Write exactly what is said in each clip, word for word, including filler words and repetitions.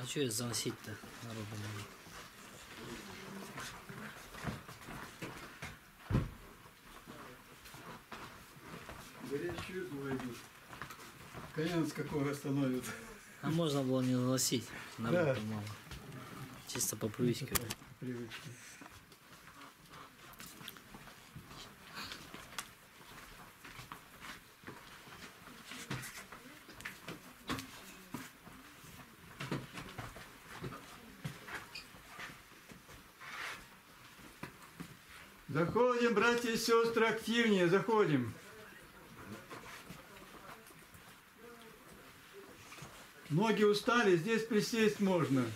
А что заносить-то народу надо? Горячую войдут. Коня с какого остановят. А можно было не заносить, народу Да. мало. Чисто по привычке. Привычки. Заходим, братья и сестры, активнее, заходим. Ноги устали, здесь присесть можно.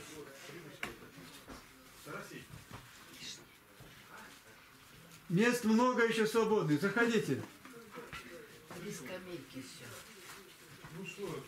Мест много еще свободных, заходите. Без скамейки все. Ну что,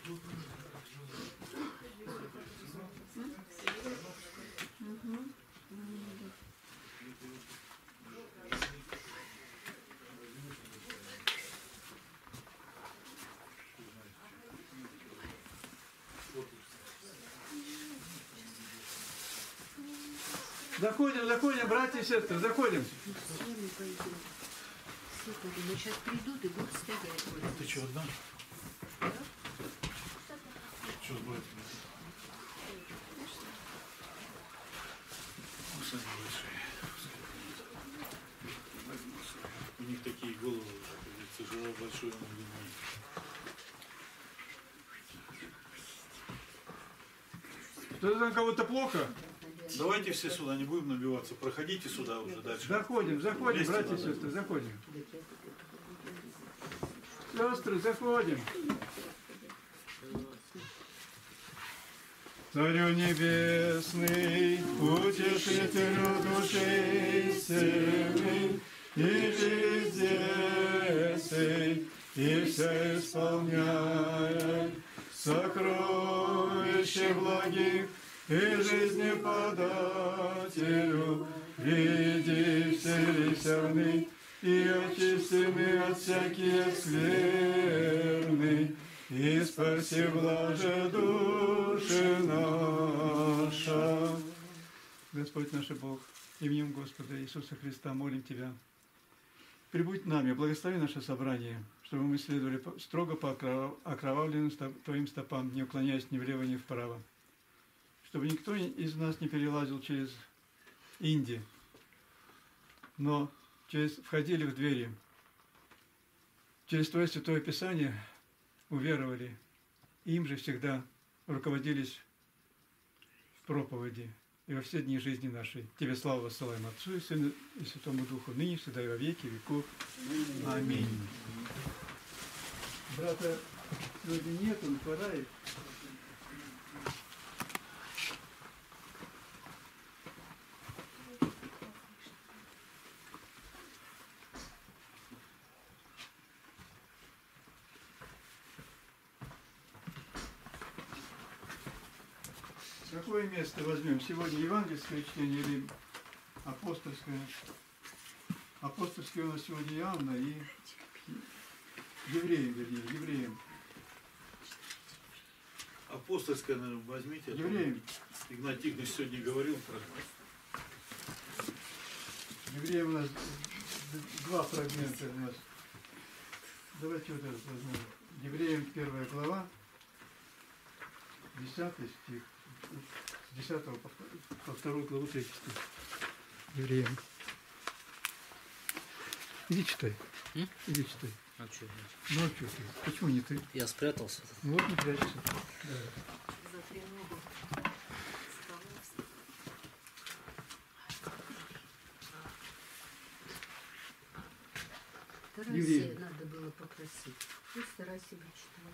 Заходим, заходим, братья и сестры, заходим. все мы пойдем. Все пойдем. Но сейчас придут и будут стоять. А ты что, одна? Да? Что с братьями? Ну, сами большие. У них такие головы уже, тяжело большой он длинный. Что там, кого-то плохо? Давайте все сюда, не будем набиваться. Проходите сюда уже дальше. Заходим, заходим, Вместе братья и надо. сестры, заходим. Сестры, заходим. Царю небесный, утешителю души сильный, и жизнь и все исполняет, сокровище благих и жизни подателю, приди вселися и очисти мы от всякие скверны, и спаси блаже души наша. Господь наш Бог, именем Господа Иисуса Христа молим Тебя. Прибудь нами, благослови наше собрание, чтобы мы следовали строго по окровавленным Твоим стопам, не уклоняясь ни влево, ни вправо. Чтобы никто из нас не перелазил через Инди, но через, входили в двери, через Твое Святое Писание уверовали, и им же всегда руководились в проповеди и во все дни жизни нашей. Тебе славу воссылаем Отцу и Сыну и Святому Духу, ныне, всегда и во веки веков. Аминь. Брата сегодня нет, он хворает. Какое место возьмем? Сегодня евангельское чтение или апостольское? Апостольское у нас сегодня Иоанна и евреям, вернее, евреям. Апостольское, наверное, возьмите. Евреям. Игнатий Тихонович сегодня говорил про... Евреям у нас два фрагмента у нас. Давайте вот этот возьмем. Евреям первая глава, десятый стих. С десятого по вторую главу третий стих. Евреям. Иди читай. М? Иди читай. А что? Ну а что ты? Почему не ты? Я спрятался. Ну вот не прячься. Да. За треногу. Тарасия Евреям. надо было попросить. Пусть Тарасия бы читал.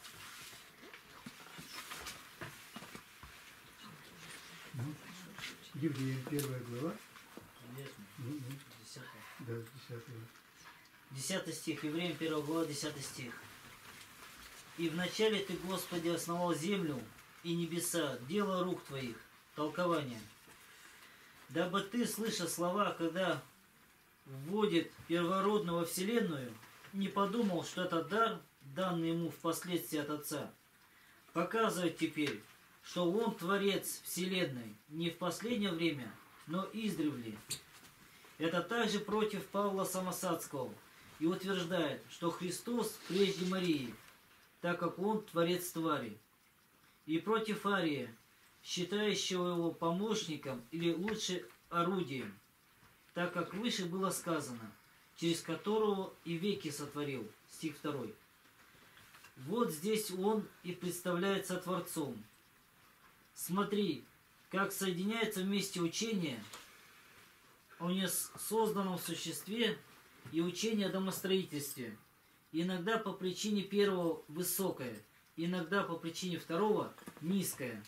Ну, Евреям первая глава. Ну, ну, Десятый. да, десятого. Десятый стих. Евреям первая глава, десятый стих. «И вначале Ты, Господи, основал землю и небеса, дело рук Твоих». Толкование. «Дабы Ты, слыша слова, когда вводит первородного во вселенную, не подумал, что это дар, данный ему впоследствии от Отца, показывает теперь, что Он Творец Вселенной не в последнее время, но издревле. Это также против Павла Самосадского и утверждает, что Христос прежде Марии, так как Он Творец твари. И против Ария, считающего его помощником или лучше орудием, так как выше было сказано, через которого и веки сотворил. Стих второй. Вот здесь он и представляется Творцом. Смотри, как соединяется вместе учение о несозданном существе и учение о домостроительстве. Иногда по причине первого высокое, иногда по причине второго низкое.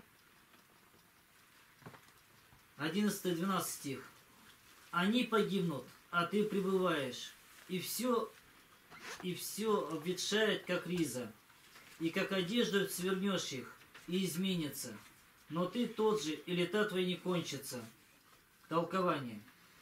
одиннадцатый-двенадцатый стих. Они погибнут, а ты пребываешь, и все, и все обветшает, как риза, и как одежду свернешь их, и изменится. Но ты тот же, и лета твои не кончатся. Толкование.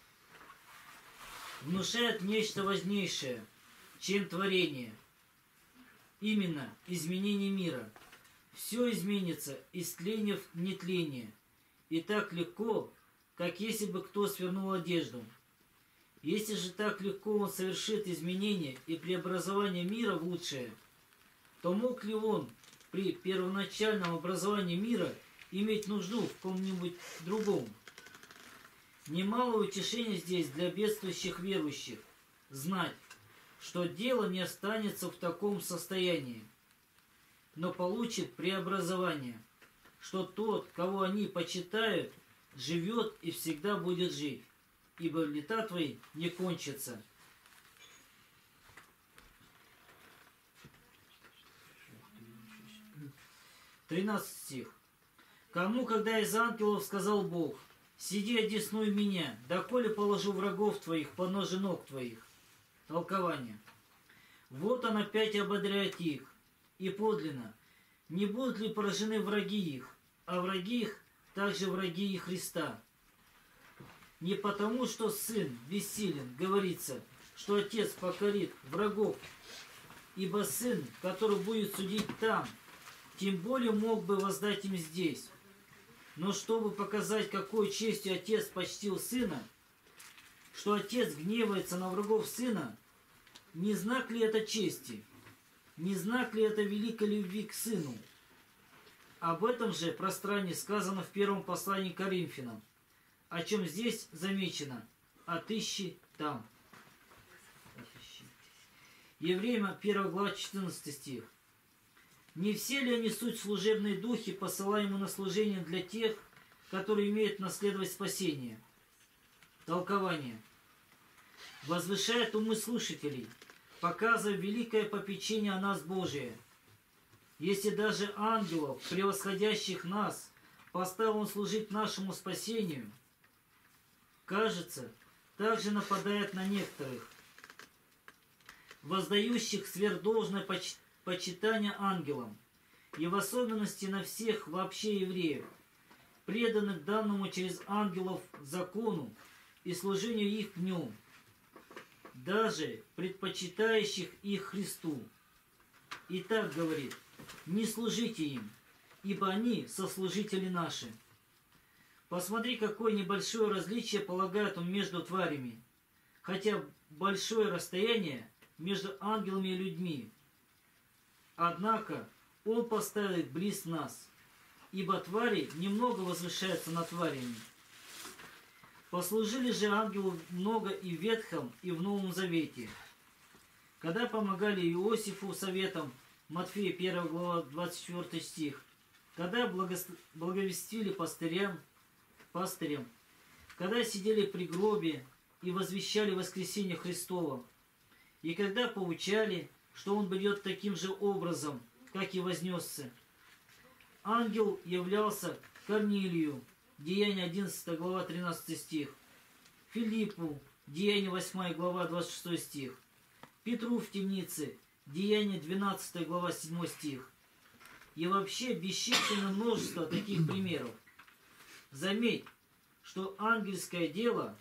Внушает нечто важнейшее, чем творение. Именно изменение мира. Все изменится из тления в нетление. И так легко, как если бы кто свернул одежду. Если же так легко он совершит изменение и преобразование мира в лучшее, то мог ли он при первоначальном образовании мира иметь нужду в ком-нибудь другом? Немало утешения здесь для бедствующих верующих знать, что дело не останется в таком состоянии, но получит преобразование, что тот, кого они почитают, живет и всегда будет жить, ибо лета твои не кончатся. тринадцатый стих. Кому, когда из ангелов сказал Бог: «Сиди одесную меня, доколе положу врагов твоих по ноже ног твоих». Толкование. Вот он опять ободряет их, и подлинно, не будут ли поражены враги их, а враги их также враги и Христа. Не потому, что Сын бессилен, говорится, что Отец покорит врагов, ибо Сын, который будет судить там, тем более мог бы воздать им здесь. Но чтобы показать, какой честью Отец почтил Сына, что Отец гневается на врагов Сына, не знак ли это чести? Не знак ли это великой любви к Сыну? Об этом же пространии сказано в первом послании к Коринфянам, о чем здесь замечено: «Отыщи там». Евреям первая глава четырнадцатый стих. Не все ли они суть служебные духи, посылаемые на служение для тех, которые имеют наследовать спасение? Толкование. Возвышает умы слушателей, показывая великое попечение о нас Божие. Если даже ангелов, превосходящих нас, поставил он служить нашему спасению, кажется, также нападает на некоторых, воздающих сверхдолжное поч- почитание ангелам, и в особенности на всех вообще евреев, преданных данному через ангелов закону и служению их в нем, даже предпочитающих их Христу. И так говорит: не служите им, ибо они сослужители наши. Посмотри, какое небольшое различие полагает он между тварями, хотя большое расстояние между ангелами и людьми. Однако он поставил их близ нас, ибо твари немного возвышаются над тварями. Послужили же ангелу много и в Ветхом, и в Новом Завете. Когда помогали Иосифу советом, Матфея первая глава двадцать четвёртый стих, когда благо- благовестили пастырям, пастырям, когда сидели при гробе и возвещали воскресение Христово, и когда поучали, что он придет таким же образом, как и вознесся. Ангел являлся Корнилию, Деяния одиннадцатая глава тринадцатый стих, Филиппу, Деяния восьмая глава двадцать шестой стих, Петру в темнице, Деяния двенадцатая глава седьмой стих. И вообще бесчисленное множество таких примеров. Заметь, что ангельское дело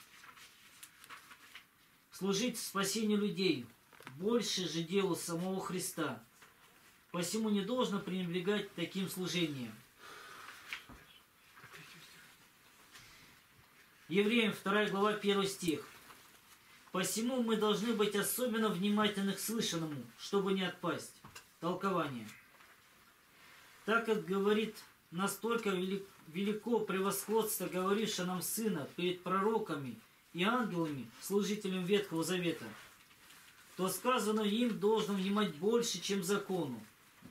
служить спасению людей больше же делу самого Христа. Посему не должно пренебрегать таким служением. Евреям вторая глава первый стих. Посему мы должны быть особенно внимательны к слышанному, чтобы не отпасть. Толкование. Так как говорит настолько велико превосходство говорившее нам Сына перед пророками и ангелами, служителями Ветхого Завета, то сказано им должно внимать больше, чем закону.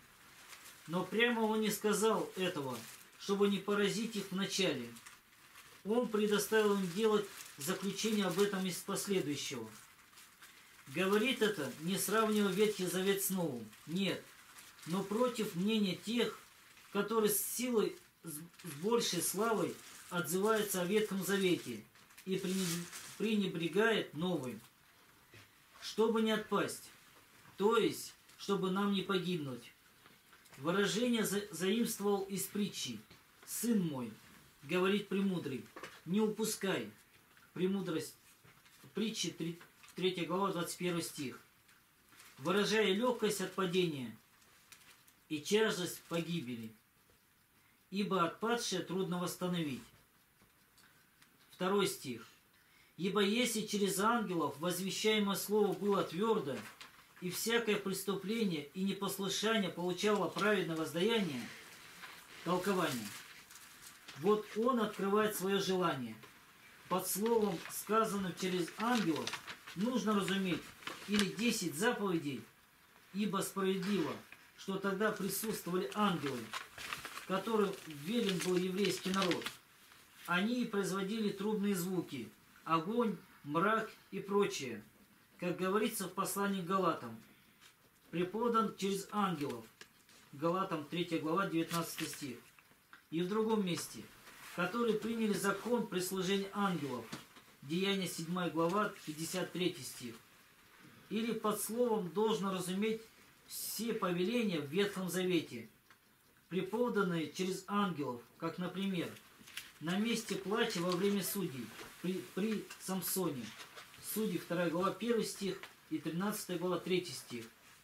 Но прямо он не сказал этого, чтобы не поразить их вначале. Он предоставил им делать заключение об этом из последующего. Говорит это, не сравнивая Ветхий Завет с Новым. Нет, но против мнения тех, которые с силой, с большей славой отзываются о Ветхом Завете и пренебрегает Новым, чтобы не отпасть, то есть, чтобы нам не погибнуть. Выражение за заимствовал из притчи. «Сын мой, — говорит премудрый, — не упускай». Премудрость притчи, третья глава, двадцать первый стих. Выражая легкость от падения и тяжесть погибели, ибо отпадшее трудно восстановить. Второй стих. Ибо если через ангелов возвещаемое слово было твердо, и всякое преступление и непослушание получало праведное воздаяние, толкование, вот он открывает свое желание. Под словом, сказанным через ангелов, нужно разуметь или десять заповедей, ибо справедливо, что тогда присутствовали ангелы, которым верен был еврейский народ. Они производили трубные звуки, огонь, мрак и прочее, как говорится в послании к Галатам, преподан через ангелов. Галатам третья глава, девятнадцатый стих. И в другом месте, которые приняли закон при служении ангелов. Деяния седьмая глава, пятьдесят третий стих. Или под словом должно разуметь все повеления в Ветхом Завете, преподанные через ангелов, как, например, на месте плача во время судей при, при Самсоне. Судьи вторая глава, первый стих и тринадцатая глава, третий стих.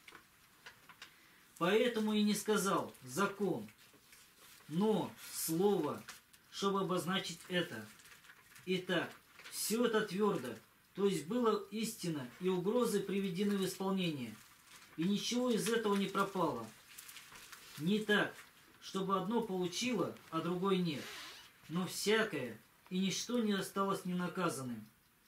Поэтому и не сказал закон, но слово, чтобы обозначить это. Итак, все это твердо, то есть было истина и угрозы приведены в исполнение, и ничего из этого не пропало. Не так, чтобы одно получило, а другое нет, но всякое, и ничто не осталось ненаказанным.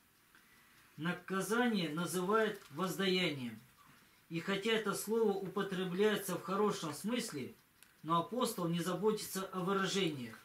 Наказание называют воздаянием, и хотя это слово употребляется в хорошем смысле, но апостол не заботится о выражениях.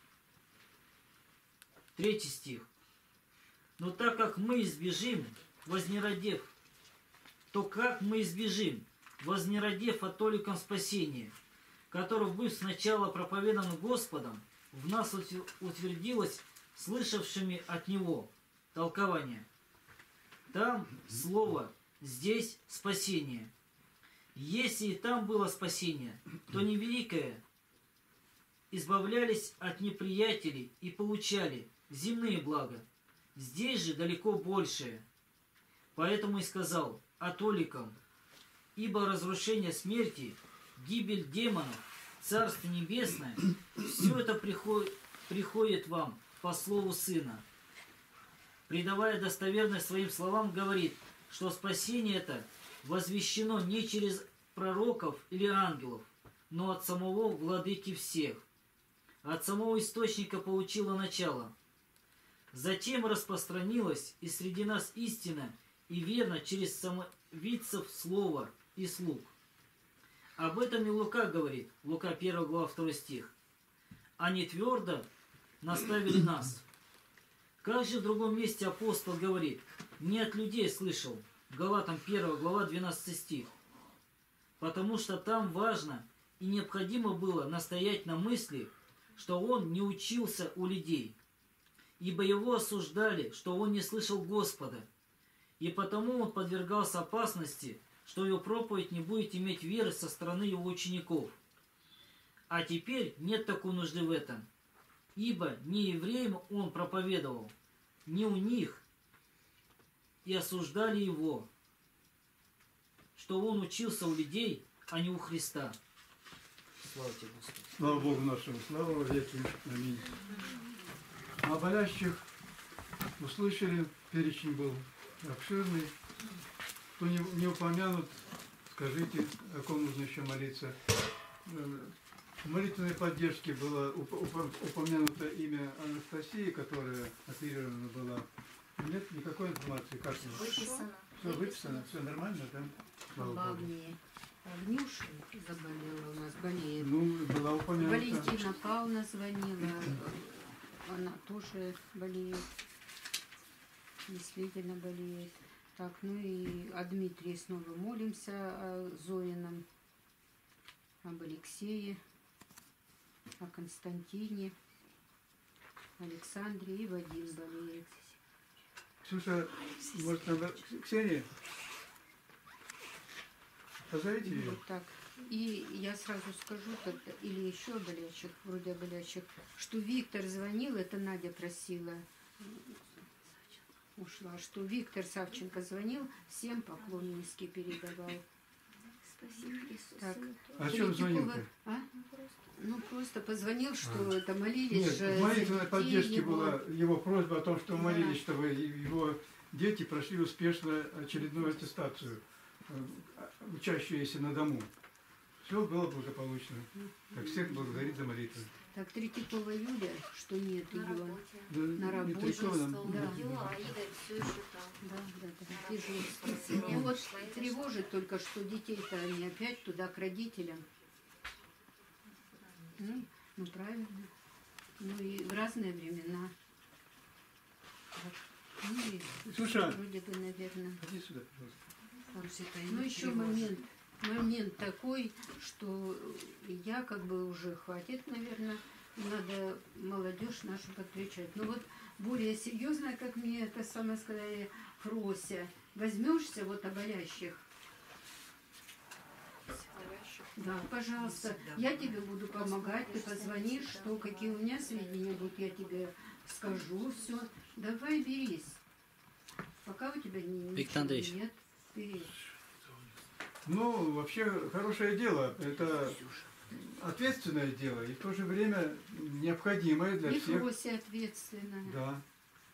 Третий стих. Но так как мы избежим, вознеродев, то как мы избежим, вознеродев от толиком спасения, которое, быв сначала проповедано Господом, в нас утвердилось слышавшими от Него. Толкование. Там слово, здесь спасение. Если и там было спасение, то невеликое. Избавлялись от неприятелей и получали земные блага. Здесь же далеко большее. Поэтому и сказал о толиком, ибо разрушение смерти, гибель демонов, Царство Небесное, все это приходит, приходит вам по слову Сына. Придавая достоверность своим словам, говорит, что спасение это возвещено не через пророков или ангелов, но от самого Владыки всех. От самого источника получило начало. Затем распространилась и среди нас истина и верно через самовидцев слова и слуг. Об этом и Лука говорит, Лука первая глава, второй стих. Они твердо наставили нас. Как же в другом месте апостол говорит, не от людей слышал, Галатам первая глава, двенадцатый стих. Потому что там важно и необходимо было настоять на мысли, что он не учился у людей, ибо его осуждали, что он не слышал Господа, и потому он подвергался опасности, что его проповедь не будет иметь веры со стороны его учеников. А теперь нет такой нужды в этом, ибо не евреям он проповедовал, не у них, и осуждали его, что он учился у людей, а не у Христа. Слава тебе, Господи. Слава Богу нашему, слава во веки. Аминь. О болящих услышали, перечень был обширный. Кто не, не упомянут, скажите, о ком нужно еще молиться. В молитвенной поддержке было упомянуто имя Анастасии, которая оперирована была. Нет никакой информации, как Выписано. все выписано, все нормально, да? Слава Богу. Агния. Агнюша заболела у нас, болеет. Ну, была упомянута. Валентина Павловна звонила, она тоже болеет, действительно болеет. Так, ну и о Дмитрии снова молимся, о Зоином, об Алексее, о Константине, Александре и Вадим болеет. Ксюша, может, надо... Ксения? Позовите ее. Вот так. И я сразу скажу, тогда, или еще о болячих, вроде о болячих, что Виктор звонил, это Надя просила, ушла, что Виктор Савченко звонил, всем поклон низкий передавал. Спасибо, Иисус. А Так. о чем Третьякова- звонил-то? А? Ну, просто позвонил, что А. это молились Нет, же в за молитвенной детей поддержке его. была его просьба о том, что Да. молились, чтобы его дети прошли успешно очередную аттестацию, э, учащиеся на дому. Все было благополучно. Так всех благодарит за молитву. Так, Третьякова Юля, что нет На ее. работе. Да, На не работе Трещина, Стол да. убила, а Игорь все еще там. Да, да, да, На дежурство. работе. Ну вот Шла и тревожит только, что детей-то они опять туда к родителям. Ну, ну правильно. Ну и в разные времена. Вот. Ну и Слушай, вроде бы, наверное. Иди сюда, пожалуйста. Ну еще момент, момент такой, что я как бы уже хватит, наверное, надо молодежь нашу подключать. Ну вот более серьезно, как мне это самое сказали, Фрося, возьмешься вот о болящих. Да, пожалуйста, я тебе буду помогать, ты позвонишь, что какие у меня сведения будут, я тебе скажу все. Давай берись. Пока у тебя не, Виктор ничего Андреевич. нет, берись. Ну, вообще, хорошее дело. Это ответственное дело и в то же время необходимое для И всех. Фрося ответственная. Да.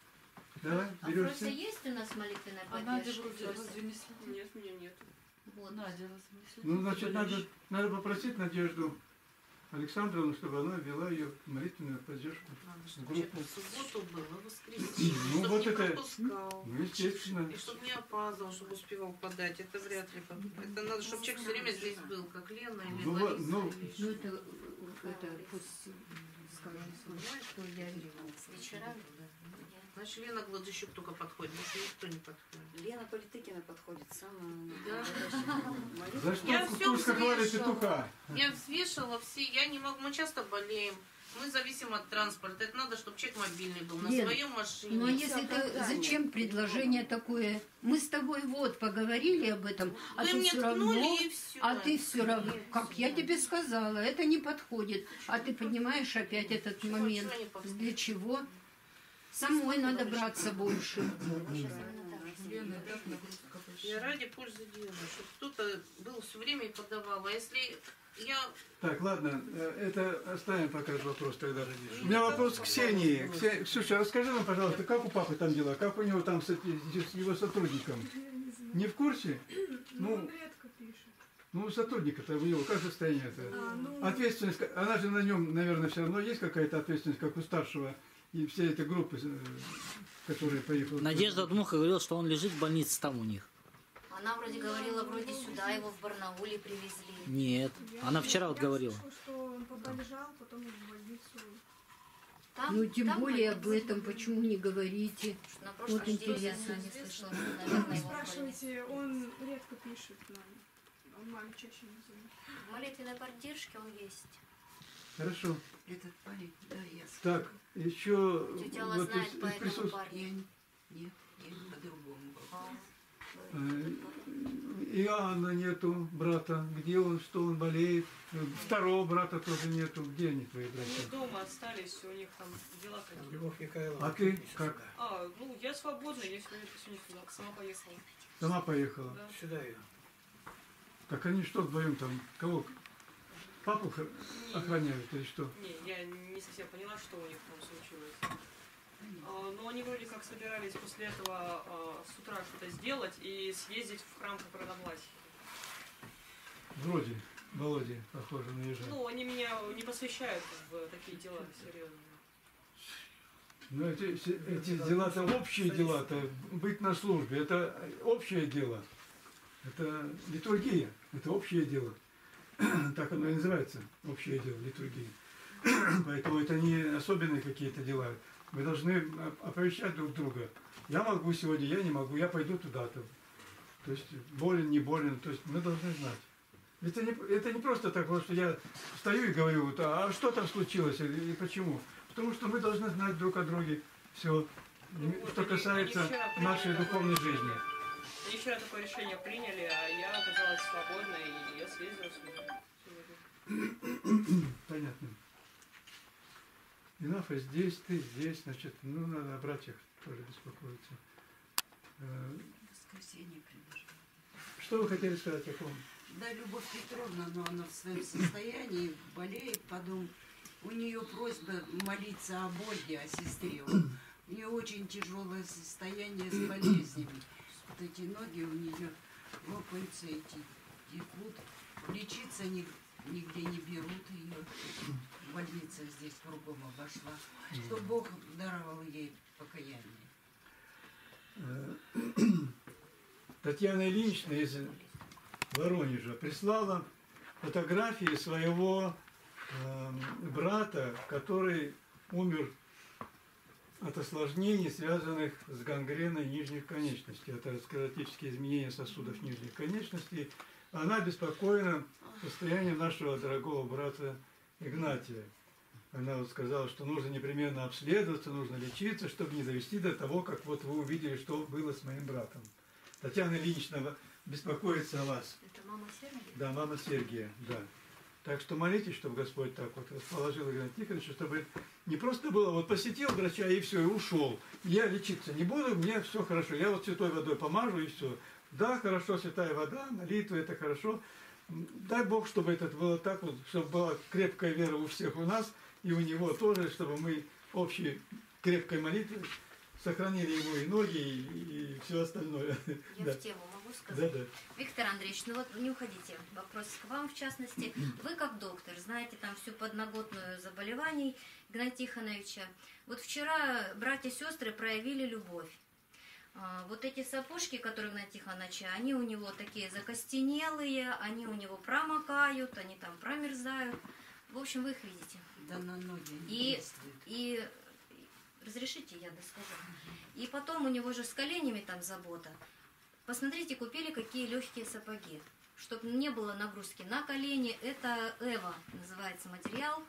Да, А Фрося берешься. есть у нас молитвенная А Надя поддержка? вроде Фрося? развенесла. Нет, меня нет. Вот. Надя развенесла. Ну, значит, надо, надо попросить Надежду Александровну, чтобы она вела ее в молитвенную поддержку. Чтобы Группу. в субботу был, и в воскресенье. Ну, Чтоб вот не это- пропускал. Ну, естественно. И чтобы не опаздывал, чтобы успевал подать. Это вряд ли. как- Это надо, чтобы человек все время здесь был, как Лена или Ну, вот, Лариса. ну, или Ну еще. это, это пусть скажет, что я С вечерами? Значит, Лена Гладыщук только подходит, больше никто не подходит. Лена Политыкина подходит, самая Да. За что Я всё кукушка хвалит взвешивала. петуха? Я взвешивала все, я не могу, мы часто болеем. Мы зависим от транспорта. Это надо, чтобы человек мобильный был, на Лен, своем машине. Ну а если это зачем предложение такое? Мы с тобой вот поговорили об этом, а Вы ты мне все ткнули равно, и все. а ты все равно, как я тебе сказала, это не подходит. А ты понимаешь опять этот Чего- момент? чего не подходит? Для чего? Самой надо браться больше. Лена, так нагрузка большая. Я ради пользы дела, чтобы кто-то был все время и подавал. А если я... Так, ладно, э, это оставим пока этот вопрос тогда. У меня вопрос к Ксении. Ксе- Ксюша, расскажи нам, пожалуйста, как у папы там дела? Как у него там с, эти- с его сотрудником? Не в курсе? Ну, Ну, он редко пишет. ну сотрудника-то у него, как состояние-то? А, ну, Ответственность, она же на нем, наверное, все равно есть какая-то ответственность, как у старшего и всей этой группы, э, которая поехала. Надежда Дмуха говорила, что он лежит в больнице там у них. Она вроде говорила, вроде сюда его в Барнауле привезли. Нет. я- Она вчера вот я говорила. слышала, что он поболежал, потом в больницу. Там, Ну тем там более об больница. этом почему не говорите? На прошлой Вот неделе интересно. она не слышала, что, наверное, его в больнице. Спрашивайте, он редко пишет нам. Он маме чаще не звонит. В молитвенной поддержке он есть. Хорошо. Этот парень, да, я Так, еще Тетя Алла вот знает из- по из этому присутствия. парню. Я, нет, я по-другому был. А, Э, Иоанна нету, брата. Где он, что он болеет? Э, Второго брата тоже нету. Где они, твои Они братья? дома остались, у них там дела какие-то. А ты как? А, ну я свободна, я сегодня, сегодня туда сама поехала. Сама поехала. Да. Сюда ее. Так они что вдвоем там? Кого? Папу х- охраняют или что? Не, я не совсем поняла, что у них там случилось. А, Но они вроде как собирались после этого а, с утра что-то сделать и съездить в храм Капрадобласии. Вроде, Володя, похоже на ежа. Ну, они меня не посвящают в такие дела серьезные. Но эти, все- эти дела-то общие дела-то, быть на службе, это общее дело. Это литургия, это общее дело. Так оно и называется, общее дело, литургия. Поэтому это не особенные какие-то дела. Мы должны оповещать друг друга. Я могу сегодня, я не могу, я пойду туда-то. То есть болен, не болен, то есть мы должны знать. Это не, это не просто так, вот, что я стою и говорю, вот, а что там случилось и, и почему. Потому что мы должны знать друг о друге все, Ну, вот что они- касается они вчера нашей приняли духовной такое- жизни. Они вчера такое решение приняли, а я оказалась свободной, и я съездила сюда сегодня. Понятно. Инафа здесь, ты здесь, значит, ну, надо о братьях тоже беспокоиться. Э, Воскресенье предложила. Что вы хотели сказать о ком? Да, Любовь Петровна, но она в своем состоянии болеет, потом у нее просьба молиться об Ольге, о сестре. У нее очень тяжелое состояние с болезнями. Вот эти ноги у нее лопаются, эти текут. Лечиться ни- нигде не берут ее. Больница здесь кругом обошла. Что Бог даровал ей покаяние. Э, Татьяна Ильинична из Воронежа прислала фотографии своего э, брата, который умер от осложнений, связанных с гангреной нижних конечностей. Это склеротические изменения сосудов нижних конечностей. Она обеспокоена состоянием нашего дорогого брата Игнатия. Она вот сказала, что нужно непременно обследоваться, нужно лечиться, чтобы не довести до того, как вот вы увидели, что было с моим братом. Татьяна Ильинична беспокоится о вас. Это мама Сергия? Да, мама Сергия, да. Так что молитесь, чтобы Господь так вот расположил Игнатия Тихоновича, чтобы не просто было, вот посетил врача и все, и ушел. Я лечиться не буду, мне все хорошо. Я вот святой водой помажу и все. Да, хорошо, святая вода, молитва, это хорошо. Дай Бог, чтобы это было так вот, чтобы была крепкая вера у всех у нас, и у него тоже, чтобы мы общей крепкой молитвой сохранили ему и ноги, и, и все остальное. Я Да. в тему могу сказать? Да, да. Виктор Андреевич, ну вот не уходите. Вопрос к вам в частности. Вы как доктор знаете там всю подноготную заболеваний Игнатия Тихоновича. Вот вчера братья-сестры проявили любовь. А, Вот эти сапожки, которые у Игнатия Тихоновича, они у него такие закостенелые, они у него промокают, они там промерзают. В общем, вы их видите. Да на ноги не И, действует. и разрешите, я доскажу. И потом у него же с коленями там забота. Посмотрите, купили какие легкие сапоги. Чтобы не было нагрузки на колени. Это Эва называется материал.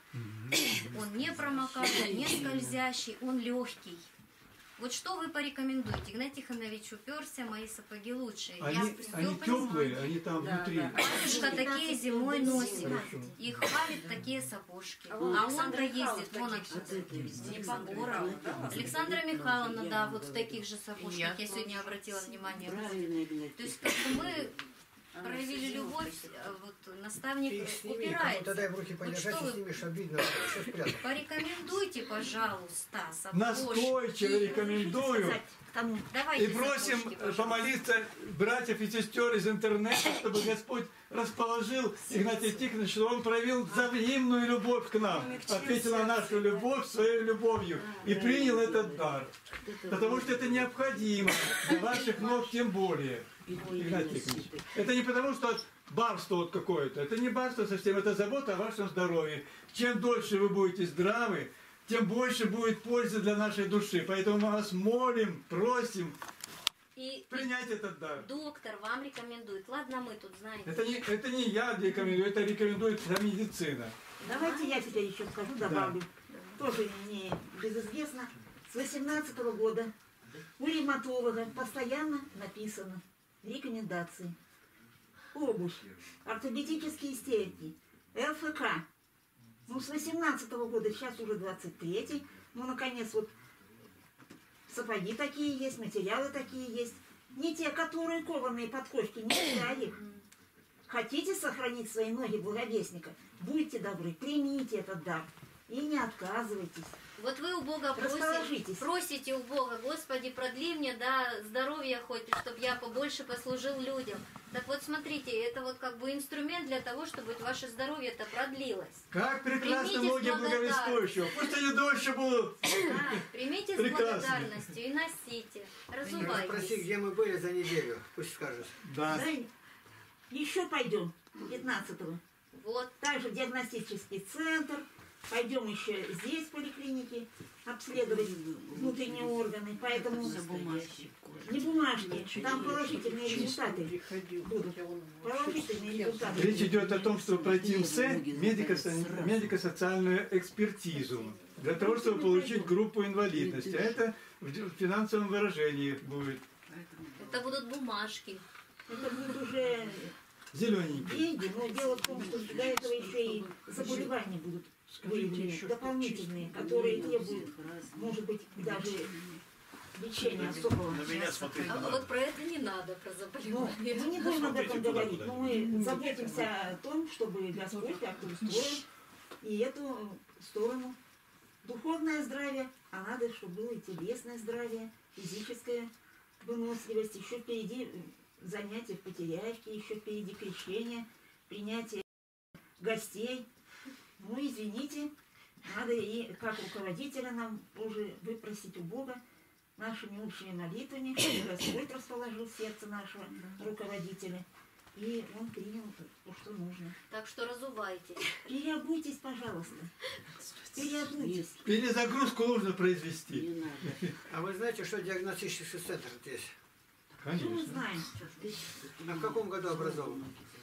Он не промокает, не скользящий, он легкий. Вот что вы порекомендуете? Игнатий Тихонович уперся, мои сапоги лучшие. Они, Я они всё теплые, понимаю. они там Да, внутри. да. Батюшка такие зимой носит. Хорошо. И хвалит такие сапожки. А А вон он-то Александра ездит вон Михайловна отсюда. таких Не по городу. Александра Михайловна, да, вот в таких же сапожках. Я сегодня обратила внимание. То есть как бы мы проявили любовь, а вот наставник Ты сними, кому-то дай упирается. в руки Вот подержать что и вы снимешь, обидно, все спрятал. порекомендуйте, пожалуйста, сапожки. Настойчиво рекомендую. Давайте И просим сапожки, пожалуйста. помолиться братьев и сестер из интернета, чтобы Господь расположил Игнатия Тихоновича, чтобы он проявил взаимную любовь к нам, ответил на нашу любовь своей любовью и принял этот дар. Потому что это необходимо, для ваших ног тем более, Игнатий Тихонович. Это не потому, что барство вот какое-то, это не барство совсем, это забота о вашем здоровье. Чем дольше вы будете здравы, тем больше будет пользы для нашей души. Поэтому мы вас молим, просим И, принять и этот дар. доктор вам рекомендует. Ладно, мы тут знаете. Это не, это не я рекомендую, это рекомендует вся медицина. Давайте я теперь еще скажу, добавлю. Тоже не безызвестно. С восемнадцатого года у ревматолога постоянно написано рекомендации. Обувь, ортопедические стельки, ЛФК. Ну, с восемнадцатого года, сейчас уже двадцать третий, ну, наконец, вот сапоги такие есть, материалы такие есть. Не те, которые кованые подкошки, нельзя их. Хотите сохранить свои ноги благовестника? Будьте добры, примите этот дар и не отказывайтесь. Вот вы у Бога просите, Расположитесь. просите у Бога, Господи, продли мне, да, здоровье хоть, чтобы я побольше послужил людям. Так вот, смотрите, это вот как бы инструмент для того, чтобы ваше здоровье-то продлилось. Как прекрасно Примите с ноги благовествующего. Пусть они дольше будут. Да, примите с Прекрасно. благодарностью и носите. Спроси, Разувайтесь. где мы были за неделю. Пусть скажет. Да. Еще пойдем пятнадцатого. Вот. Также диагностический центр. Пойдем еще здесь, в поликлинике, обследовать внутренние органы. Поэтому не бумажки, там положительные результаты будут. Положительные результаты. Речь идет о том, чтобы пройти МСЭ, медико- медико-социальную экспертизу, для того, чтобы получить группу инвалидности. А это в финансовом выражении будет. Это будут бумажки. Это будут уже Зелененький. деньги, но дело в том, что для этого еще и заболевания будут выявлены, дополнительные, которые требуют, может быть, даже лечения особого. На меня смотреть А надо. вот про это не надо, про Ну, заболевание. мы не будем об этом Смотрите, куда, говорить, куда. но мы заботимся о том, чтобы Господь как-то устроил и эту сторону. Духовное здравие, а надо, чтобы было и телесное здравие, физическая выносливость, еще впереди занятия в потеряевке, еще впереди крещение, принятие гостей. Ну, извините, надо и как руководителя нам уже выпросить у Бога нашими общими молитвами, чтобы Господь расположил сердце нашего руководителя, и он принял то, что нужно. Так что разувайтесь. Переобуйтесь, пожалуйста. Переобуйтесь. Перезагрузку нужно произвести. А вы знаете, что диагностический центр здесь? Что мы Конечно. знаем? А в каком году образован?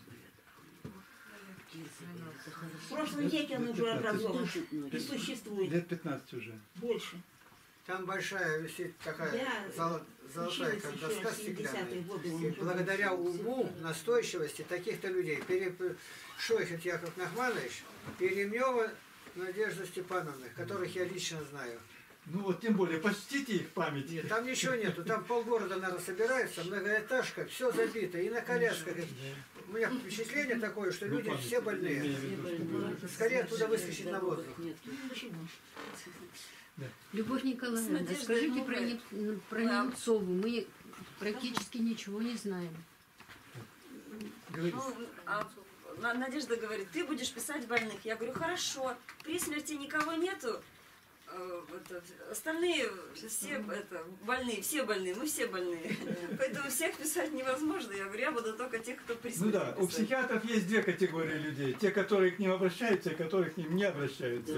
В прошлом веке он уже образован и существует. Лет пятнадцать уже. Больше. Там большая висит такая Я золо- золотая училась как еще доска в семидесятые стеклянная. годы, он И уже благодаря был. уму, настойчивости таких-то людей, переп... Шойхет Яков Нахманович и Ремнева Надежда Степановна, которых я лично знаю. Ну вот, тем более, почтите их память. Нет, там ничего нету, там полгорода, наверное, собирается, многоэтажка, все забито, и на колясках. У меня впечатление такое, что люди все больные. Скорее оттуда выскочить на воздух. Любовь Николаевна, Надеждой скажите про, Новой. Не- про Немцову. Мы практически ничего не знаем. Говорите. Ну, а На- Надежда говорит, ты будешь писать больных. Я говорю, хорошо, при смерти никого нету. Э, это, остальные все это, больные, все больные, мы все больные. Поэтому всех писать невозможно. Я говорю, я буду только тех, кто при Ну смерти да, у писать. психиатров есть две категории людей. Те, которые к ним обращаются, и которые к ним не обращаются.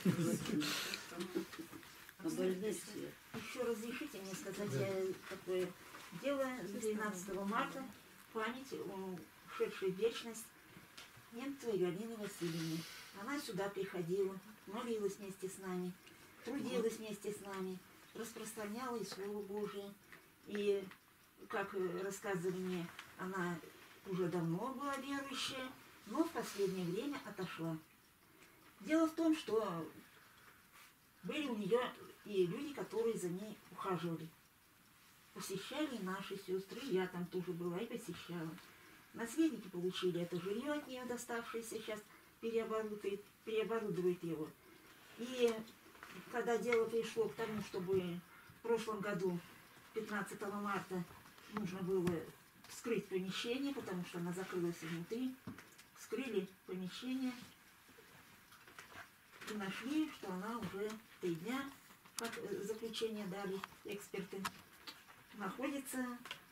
Еще разрешите мне сказать э, такое дело. двенадцатого марта память о ушедшей в вечность Немцевой Галины Васильевны. Она сюда приходила, молилась вместе с нами, трудилась вместе с нами, распространяла и Слово Божие. И, как э, рассказывали мне, она уже давно была верующая, но в последнее время отошла. Дело в том, что были у нее и люди, которые за ней ухаживали. Посещали и наши сестры, я там тоже была и посещала. Наследники получили это жилье от нее, доставшееся, сейчас переоборудует, переоборудует его. И когда дело пришло к тому, чтобы в прошлом году, пятнадцатого марта, нужно было вскрыть помещение, потому что она закрылась изнутри, вскрыли помещение и нашли, что она уже три дня, как э, заключение дали эксперты, находится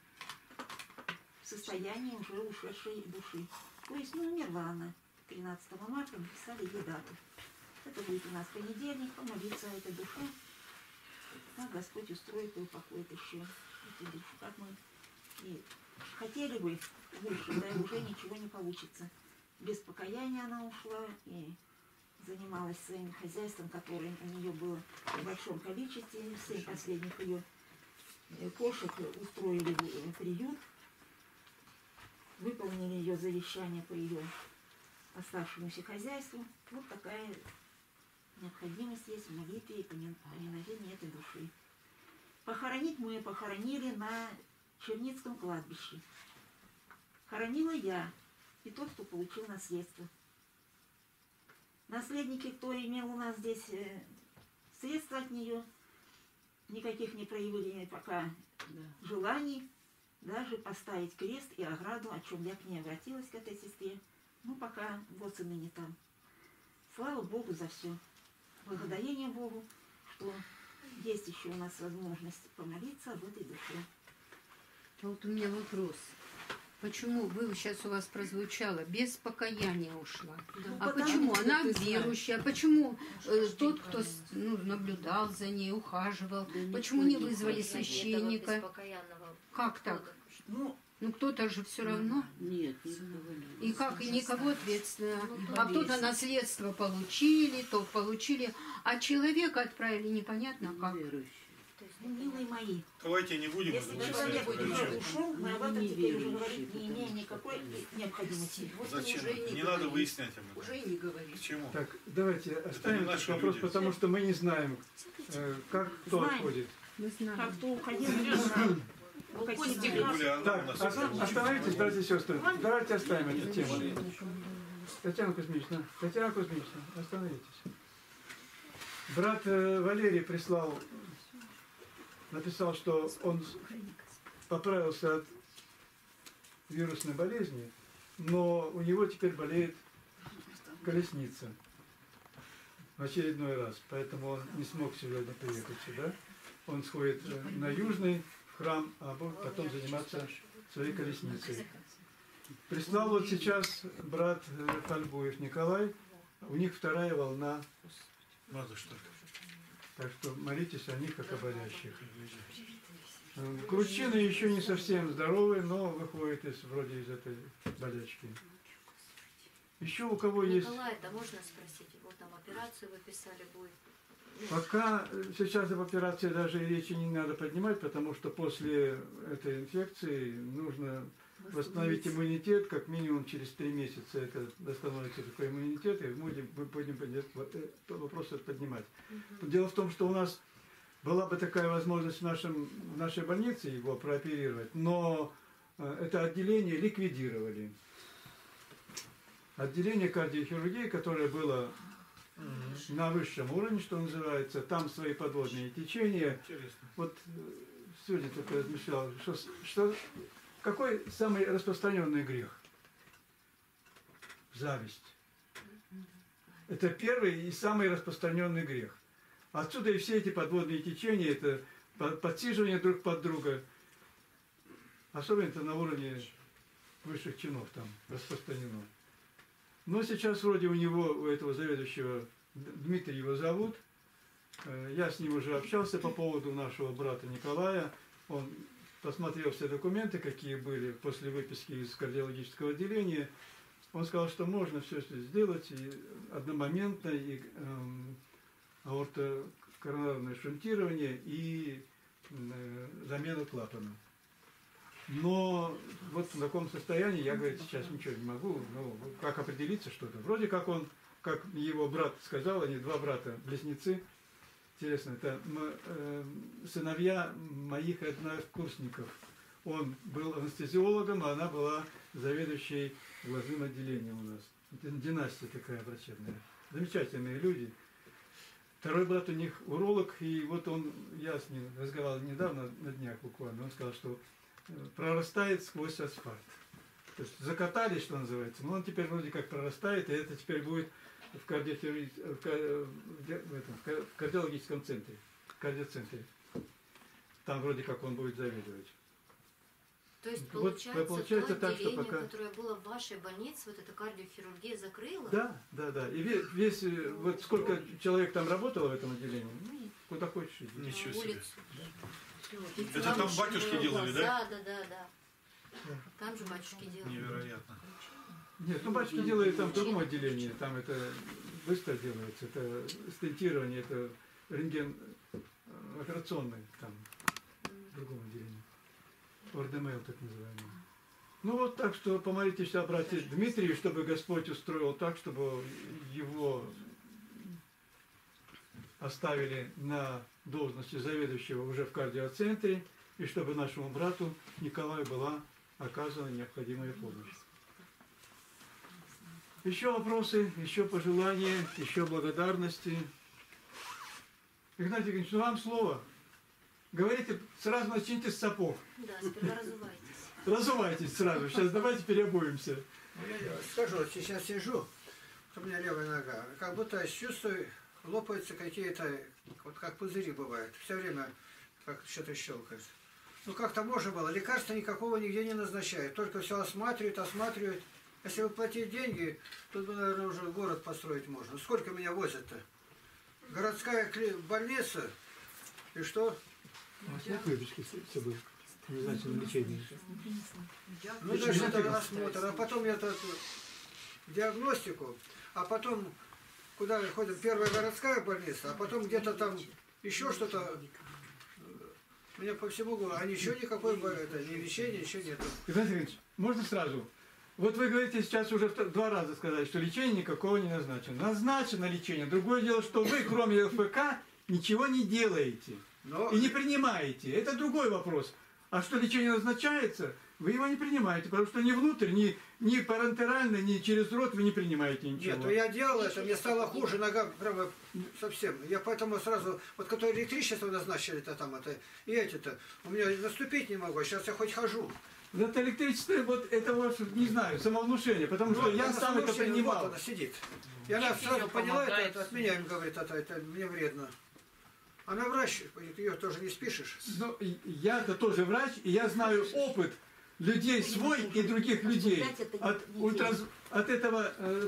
в состоянии уже ушедшей души. То есть, ну, умерла она тринадцатого марта, написали ей дату. Это будет у нас понедельник, помолиться о этой душе. Как Господь устроит и упокоит еще эту душу. Как мы и хотели бы больше, да и уже ничего не получится. Без покаяния она ушла и занималась своим хозяйством, которое у нее было в большом количестве. Семь последних ее кошек устроили в приют, выполнили ее завещание по ее оставшемуся хозяйству. Вот такая необходимость есть в молитве и поминовении этой души. Похоронить мы похоронили на Черницком кладбище. Хоронила я и тот, кто получил наследство. Наследники, кто имел у нас здесь средств от нее, никаких не проявили пока желаний, даже поставить крест и ограду, о чем я к ней обратилась, к этой сестре. Ну, пока вот и ныне там. Слава Богу за все. Благодарение Богу, что есть еще у нас возможность помолиться об этой душе. А вот у меня вопрос. Почему вы сейчас у вас прозвучало, без покаяния ушла? Да. А Ну, почему? потому Она что ты верующая. А почему э, тот, кто с- ну, наблюдал за ней, ухаживал, почему не вызвали священника? Как так? Ну, ну кто-то же все равно. Нет, И как, и никого ответственно. А кто-то наследство получили, то получили, а человека отправили непонятно как. ну, милые мои, Давайте не будем если это человек выяснять. уже Зачем? ушел, мы об этом теперь уже говорить не имеем никакой необходимости. Зачем? Не надо выяснять об этом. Уже не говори. К чему? Так, давайте оставим не этот наши вопрос, люди. потому что мы не знаем, э, как кто Знаем. отходит. Мы знаем. Как кто уходил, не знаем. Ну, какие Костик, были. Юлия, она Так, у нас оста- очень- остановитесь, братья и сестры. Давайте оставим эту тему. Татьяна Кузьмична, Татьяна Кузьмична, остановитесь. Брат э, Валерий прислал, написал, что он поправился от вирусной болезни, но у него теперь болеет колесница в очередной раз, поэтому он не смог сегодня приехать сюда. Он сходит э, на Южный в храм, а будет потом заниматься своей колесницей. Прислал вот сейчас брат э, Фальбуев Николай, у них вторая волна, Надо что ли? так что молитесь о них как о болящих. Э, Кручины еще не совсем здоровы, но выходят из, вроде из этой болячки. Еще у кого есть... Николай, это можно спросить? Вот там операцию выписали будет. Ну, Пока э, сейчас об операции даже и речи не надо поднимать, потому что после этой инфекции нужно восстановить иммунитет, как минимум через три месяца это восстановится такой иммунитет, и мы будем, мы будем поднять- вот этот вопрос этот поднимать. Дело в том, что у нас была бы такая возможность в, нашем, в нашей больнице его прооперировать, но э, это отделение ликвидировали. Отделение кардиохирургии, которое было на высшем уровне, что называется, там свои подводные течения. Интересно. Вот э, сегодня только размышлял, что, что, какой самый распространенный грех? Зависть. Это первый и самый распространенный грех. Отсюда и все эти подводные течения, это по- подсиживание друг под друга, особенно это на уровне высших чинов там распространено. Но сейчас вроде у него, у этого заведующего, Д- Дмитрий его зовут, э, я с ним уже общался по поводу нашего брата Николая, он посмотрел все документы, какие были после выписки из кардиологического отделения, он сказал, что можно все это сделать и одномоментно, и эм, аортокоронарное шунтирование, и э, замену клапана. Но вот в таком состоянии я, говорит, сейчас ничего не могу, ну, как определиться что-то. Вроде как он, как его брат сказал, они два брата, близнецы, интересно, это м- э, сыновья моих однокурсников. Он был анестезиологом, а она была заведующей глазным отделением у нас. Это династия такая врачебная. Замечательные люди. Второй брат у них уролог, и вот он, я с ним разговаривал недавно, на днях буквально, он сказал, что э, прорастает сквозь асфальт. То есть закатали, что называется, но он теперь вроде как прорастает, и это теперь будет в, кардиохирурги- в ка- в ди- в этом, в ка- в кардиологическом центре, в кардиоцентре. Там вроде как он будет заведовать. То есть, Вот, получается, получается то так, что отделение, пока- которое было в вашей больнице, вот эта кардиохирургия закрыла? Да, да, да. И весь, весь, э, вот сколько человек там работало в этом отделении, ну, куда хочешь иди. Ничего На себе. улицу. Это там батюшки делали, да? Да, да, да, да. Там же батюшки делали. Невероятно. Нет, ну батюшка делает там в другом отделении, там это быстро делается, это стентирование, это рентген э, операционный, там, в другом отделении. ОРДМЛ так называемый. Ну вот так что помолитесь о брате Дмитрию, чтобы Господь устроил так, чтобы его оставили на должности заведующего уже в кардиоцентре, и чтобы нашему брату Николаю была оказана необходимая помощь. Еще вопросы, еще пожелания, еще благодарности. Игнатий Евгеньевич, ну вам слово. Говорите, сразу начните с сапог. Да, сперва разувайтесь. Разувайтесь сразу. Сейчас давайте переобуемся. Я скажу, сейчас сижу, у меня левая нога, как будто чувствую, лопаются какие-то, вот как пузыри бывают, все время как что-то щелкает. Ну как-то можно было, лекарства никакого нигде не назначают, только все осматривают, осматривают. Если вы платите деньги, тут, наверное, уже город построить можно. Сколько меня возят-то? Городская больница, и что? У вас нет выпечки с собой? Обязательно лечение. Ну, даже это осмотр, а потом я тут диагностику, а потом куда ходим, первая городская больница, а потом где-то там еще что-то. У меня по всему голову, а ничего никакой, это, ни лечения, ничего нет. Игнатий Иванович, можно сразу? Вот вы говорите сейчас уже два раза сказать, что лечение никакого не назначено. Назначено лечение. Другое дело, что вы, кроме ЛФК, ничего не делаете. Но... и не принимаете. Это другой вопрос. А что лечение назначается, вы его не принимаете, потому что ни внутрь, ни, ни парентерально, ни через рот вы не принимаете ничего. Нет, ну я делал это, мне стало хуже, нога прямо совсем. Я поэтому сразу, вот которые электричество назначили-то там, это, и эти-то, у меня наступить не могу, сейчас я хоть хожу. Это электричество, вот это вот, не знаю, самовнушение, потому что вот, я сам это принимал. Вот она сидит. И она сразу поняла, это, это от меня им говорит, это, это мне вредно. Она врач, ее тоже не спишешь. Ну, я-то тоже врач, и я знаю опыт людей свой и других людей. От, ультраз... от этого э,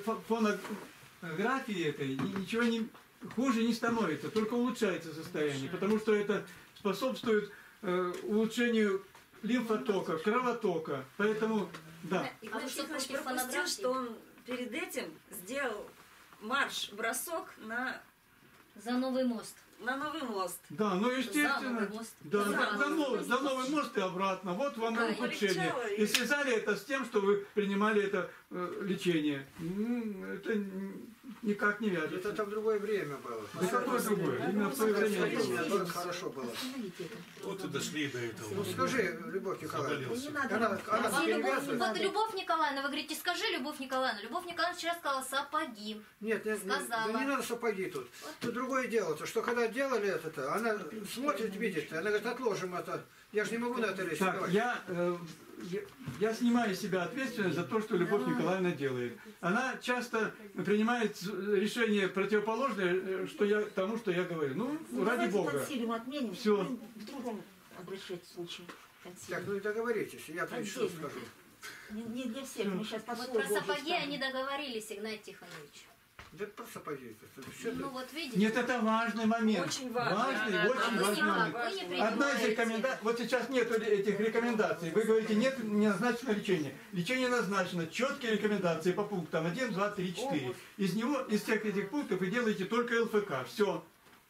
фонографии этой ничего не хуже не становится, только улучшается состояние, потому что это способствует э, улучшению лимфотока, кровотока. Поэтому, да. Игнатий Тихонович пропустил, что он перед этим сделал марш-бросок на... За новый мост. На новый мост. Да, ну естественно. За новый мост. Да, За за, за, новый, за новый мост и обратно. Вот вам да, ухудшение. И связали это с тем, что вы принимали это э, лечение. Это никак не вяжется. Это там другое время было. Да какое другое? Именно в свое время было. Хорошо было. Вот и дошли до этого. Ну скажи, Любовь Николаевна. Она, она Любовь, вот Любовь Николаевна, вы говорите, скажи, Любовь Николаевна. Любовь Николаевна вчера сказала сапоги. Нет, нет, да не надо сапоги тут. Тут другое дело-то, что когда делали это, она смотрит, видит, она говорит, отложим это. Я же не могу на это лезть. Так, я, э, я, я снимаю с себя ответственность за то, что Любовь Николаевна делает. Она часто принимает решение противоположное что я, тому, что я говорю. Ну, ну ради Бога. Отменим, все. В другом обращать случае. Так, ну и договоритесь, я там еще скажу. Не, не для всех, мы сейчас по Вот про сапоги они договорились, Игнатий Тихонович. Да про сапоги. Ну вот видите. Нет, это важный момент. Очень важный. Важный, Да, очень да, важный да, момент. важный. Одна из рекомендаций, вот сейчас нет этих рекомендаций. Вы говорите, нет, не назначено лечение. Лечение назначено. Четкие рекомендации по пунктам один, два, три, четыре. Из него, из всех этих пунктов вы делаете только ЛФК. Все.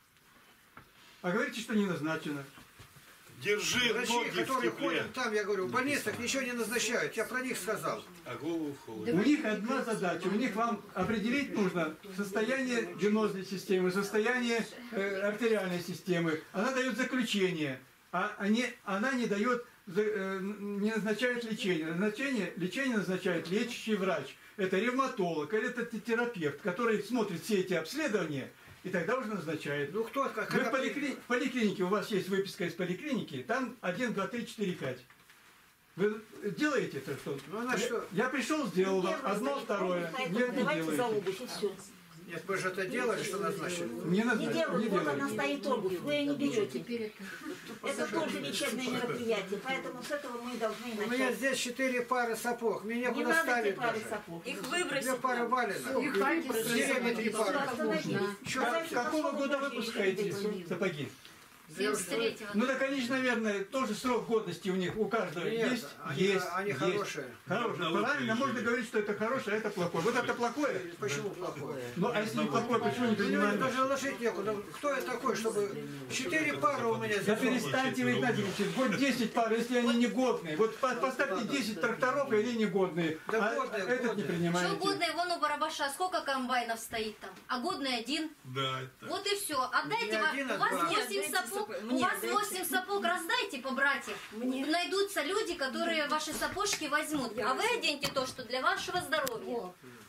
А говорите, что не назначено. Держи врачи, ноги которые в тепле. ходят там, я говорю, в больницах ничего не назначают. Я про них сказал. А голову в холоде. У них одна задача. У них вам определить нужно состояние венозной системы, состояние э, артериальной системы. Она дает заключение, а они, она не дает, э, не назначает лечение. Назначение, лечение назначает лечащий врач. Это ревматолог или это терапевт, который смотрит все эти обследования. И тогда уже назначает. Ну кто, как, Вы в, поликли... в поликлинике, у вас есть выписка из поликлиники, там один, два, три, четыре, пять. Вы делаете это что? Ну, она я, что? я пришел, сделал вам одно, второе. Нет, не давайте за обувь делаете. и все. Нет, вы же это делали, что назначили? Не, назна... Не не делают, вот она делаете. стоит обувь, вы ее не берете. Это тоже лечебное мероприятие, поэтому с этого мы должны У меня начать. здесь четыре пары сапог, мне Не некуда надо ставить эти пары даже. сапог. Их выбросить. Две пары валено. Их выбросить. В деревне три пары. Как- Какого года выпуска эти сапоги? семьдесят третьего. Ну так они же, наверное, тоже срок годности у них, у каждого Нет, есть. они, есть, они есть. хорошие. Хорошие. Правильно, можно говорить, что это хорошее, а это плохое. Вот это плохое. Почему плохое? Ну а если не плохое, почему не Ну, принимаем? даже ложить некуда. Кто я такой, чтобы... Четыре пары у меня Да здесь. перестаньте вы, Игнатий Ильич, вот десять пар, если они негодные. Вот по- поставьте десять тракторов, и они негодные. Да А годные, этот не годные. Что принимаете. годное, вон у Барабаша сколько комбайнов стоит там, а годный один. Да, это. Вот и все. Отдайте Не вам. один, У а вас два. восемь Отдайте сапог. сапог. У Мне вас отдайте. восемь сапог раздайте по братьям. Мне. Найдутся люди, которые ваши сапожки возьмут. Я А вы возьму. оденьте то, что для вашего здоровья.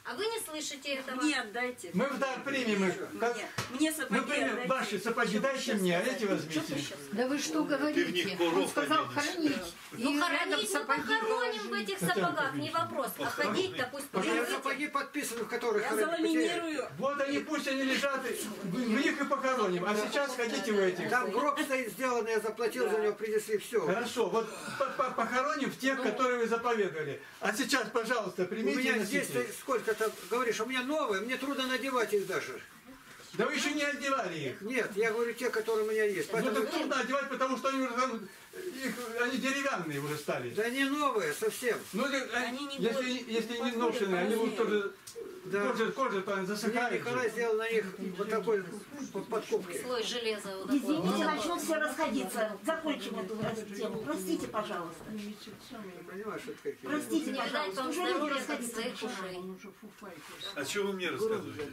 А вы не слышите этого? Мне отдайте. Мы в дар примем их. Как... Мне, мне сапоги Мы примем отдайте. ваши сапоги, дайте мне, а эти возьмите. Да вы что говорите? Он сказал хранить. Ну хоронить мы похороним в этих сапогах, не вопрос. А ходить-то пусть У меня походите. сапоги подписаны, в которых Я хоронить заламинирую. Вот они, пусть они лежат, в них и похороним. А сейчас ходите в этих. Там гроб стоит сделанный, я заплатил за него, принесли все. Хорошо, вот похороним в тех, которые вы заповедовали. А сейчас, пожалуйста, У примите и меня носите. здесь сколько-то, говоришь, у меня новые, мне трудно надевать их даже. Да вы еще не одевали их. Нет, я говорю те, которые у меня есть. Ну Поэтому... так трудно одевать, потому что они уже там, их, они деревянные уже стали. Да они новые совсем. Ну, они, Они не если, будут- если не подходят ношеные, они по будут тоже, Да. кожа, кожа там Мне засыхает. Николай же. сделал на них вот такой подкупки. Слой железа вот такой. Извините, начнут все расходиться. Закончим эту тему. Простите, пожалуйста. Понимаешь, что это какие? Простите, Не видать пожалуйста. вам Уже люди здоровья, как расходиться своих начинают. ушей. А что вы мне рассказываете?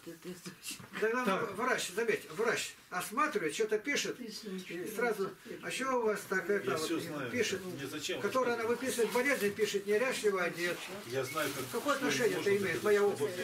Тогда Так. врач, заметь, врач осматривает, что-то пишет, и сразу, а что у вас так это Я вот, все знаю. пишет, Мне зачем? которая она выписывает болезни, пишет неряшливо одет. Я знаю, как... Какое отношение это имеет, моя опция?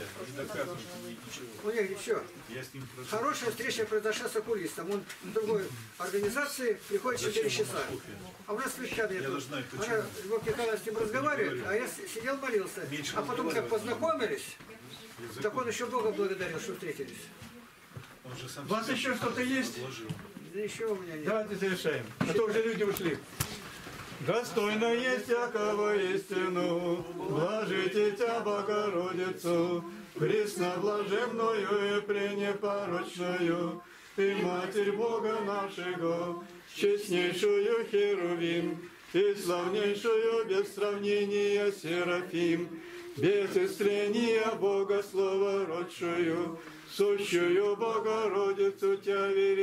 У них ничего. Я с ним прошу. Хорошая встреча произошла с окулистом. Он в другой организации приходит четыре часа. А у нас священная Я тут. даже знаю, почему. Она, вот Николай с ним разговаривает, а я с- сидел молился. Меньше А потом как разговаривать. познакомились, Язык так он еще Бога благодарил, что встретились. Он же сам У вас себя еще что-то есть? вложил. Да еще у меня нет. Давайте завершаем. А то уже люди ушли. Достойно есть всякого истину, блажите Тя, Богородицу, пресноблаженную и пренепорочную, и Матерь Бога нашего, честнейшую Херувим, и славнейшую без сравнения Серафим, без истления Бога Слова родшую, сущую Богородицу Тя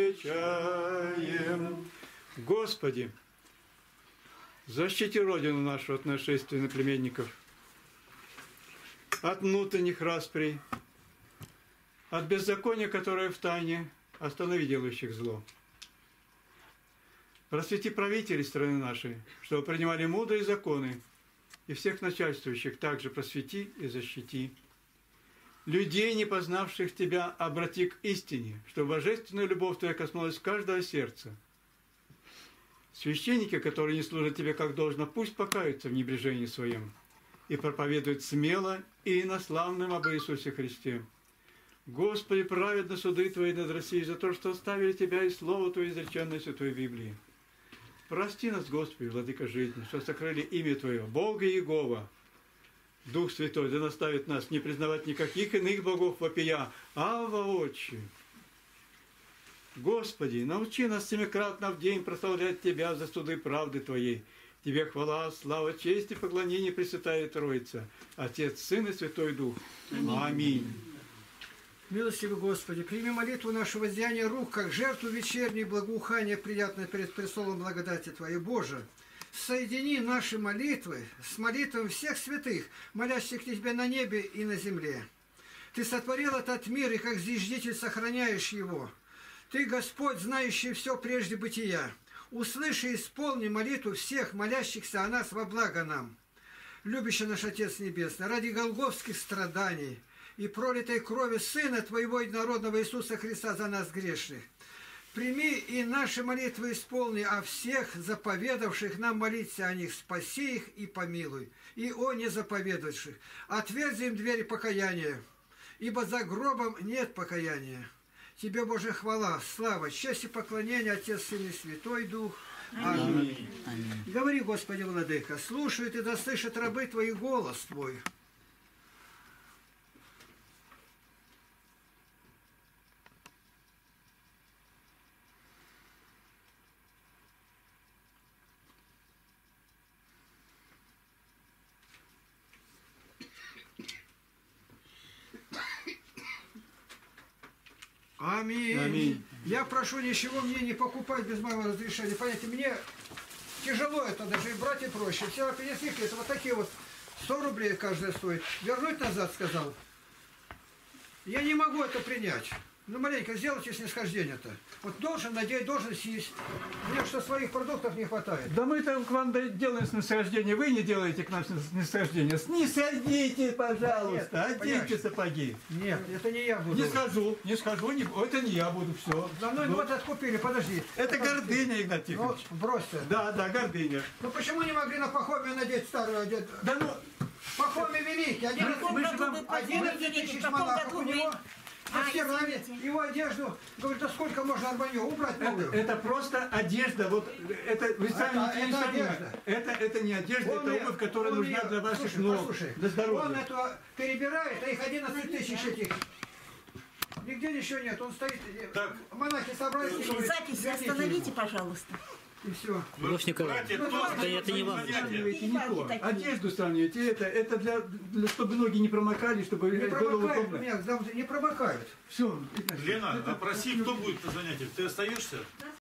величаем. Господи, защити Родину нашу от нашествия наплеменников, от внутренних расприй, от беззакония, которое в тайне, останови делающих зло. Просвети правителей страны нашей, чтобы принимали мудрые законы, и всех начальствующих также просвети и защити. Людей, не познавших Тебя, обрати к истине, чтобы божественная любовь Твоя коснулась каждого сердца. Священники, которые не служат Тебе как должно, пусть покаются в небрежении своем и проповедуют смело и инославным об Иисусе Христе. Господи, праведно суды Твои над Россией за то, что оставили Тебя и Слово Твое, изреченное в Святой Библии. Прости нас, Господи, Владыка жизни, что сокрыли имя Твое, Бога Иегова. Дух Святой да наставит нас не признавать никаких иных богов вопия, а воочию. Господи, научи нас семикратно в день прославлять Тебя за суды правды Твоей. Тебе хвала, слава, честь и поклонение Пресвятая Троица, Отец, Сын и Святой Дух. Аминь. Милостивый Господи, прими молитву нашего воздеяния рук, как жертву вечерней благоухания, приятное перед престолом благодати Твоей, Боже. Соедини наши молитвы с молитвами всех святых, молящих Тебя на небе и на земле. Ты сотворил этот мир, и как зиждитель сохраняешь его. Ты, Господь, знающий все прежде бытия, услыши и исполни молитву всех молящихся о нас во благо нам. Любящий наш Отец Небесный, ради голгофских страданий и пролитой крови Сына Твоего единородного Иисуса Христа за нас грешных, прими и наши молитвы исполни, о всех заповедавших нам молиться о них, спаси их и помилуй, и о незаповедавших, отверзи им двери покаяния, ибо за гробом нет покаяния. Тебе, Боже, хвала, слава, честь и поклонение, Отец, Сын и Святой Дух. Аминь. Аминь. Говори, Господи, Владыка, слушают и да слышат рабы Твои голос Твой. Аминь. Аминь. Я прошу ничего мне не покупать без моего разрешения. Понимаете, мне тяжело это даже и брать и проще. Вчера принесли, это вот такие вот сто рублей каждая стоит. Вернуть назад, сказал. Я не могу это принять. Ну, маленько сделайте снисхождение-то. Вот должен надеть, должен съесть. Мне что своих продуктов не хватает. Да мы там к вам делаем снисхождение, вы не делаете к нам снисхождение. Снисходите, пожалуйста, Нет, оденьте сапоги. Нет, это не я буду. Не схожу, не схожу, не, это не я буду, все. За мной вот откупили, подожди. Это гордыня, Игнат Тихонович. Ну, брось-то. Да, да, гордыня. Ну почему не могли на Пахоме надеть старую одежду? Да ну... Пахоме великий, одиннадцать тысяч монахов у него. Постирали его одежду. Говорит, да сколько можно арбанью убрать новую? Это, это просто одежда. Вот это вы сами это, не это, сами. одежда. Это, это не одежда, Он это ее- обувь, которая он нужна ее- для ваших слушай, ног, послушай, для здоровья. Он это перебирает, а их одиннадцать тысяч этих. Нигде ничего нет, он стоит. Так. Монахи собрались. и говорят, Записи «Верните остановите, его». пожалуйста. И все. Лев Николаевич, Братья, Ну, кто это- это не вам. Сравниваете не Палки то. такие. Одежду сравниваете. Это, это для, для, чтобы ноги не промокали, чтобы Не было промокают удобно. меня, не промокают. Все. Лена, опроси, кто будет на занятиях? Ты остаешься?